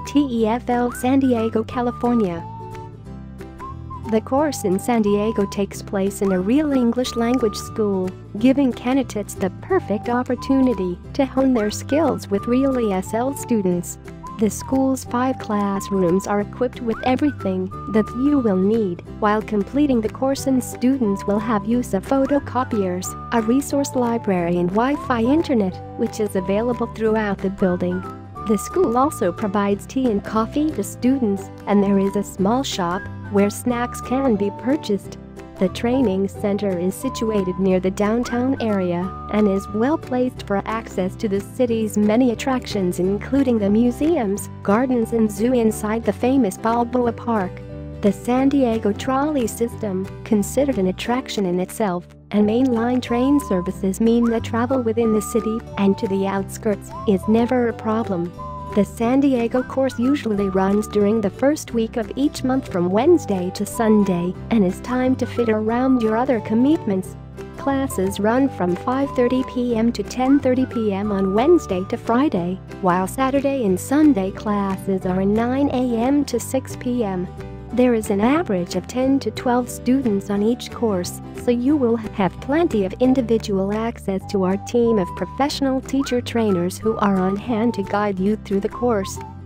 TEFL, San Diego, California. The course in San Diego takes place in a real English language school, giving candidates the perfect opportunity to hone their skills with real ESL students. The school's 5 classrooms are equipped with everything that you will need while completing the course, and students will have use of photocopiers, a resource library and Wi-Fi internet, which is available throughout the building. The school also provides tea and coffee to students, and there is a small shop where snacks can be purchased. The training center is situated near the downtown area and is well placed for access to the city's many attractions, including the museums, gardens and zoo inside the famous Balboa Park. The San Diego Trolley system, considered an attraction in itself, and mainline train services mean that travel within the city and to the outskirts is never a problem. The San Diego course usually runs during the first week of each month from Wednesday to Sunday and is timed to fit around your other commitments. Classes run from 5:30 p.m. to 10:30 p.m. on Wednesday to Friday, while Saturday and Sunday classes are 9 a.m. to 6 p.m. There is an average of 10 to 12 students on each course, so you will have plenty of individual access to our team of professional teacher trainers who are on hand to guide you through the course.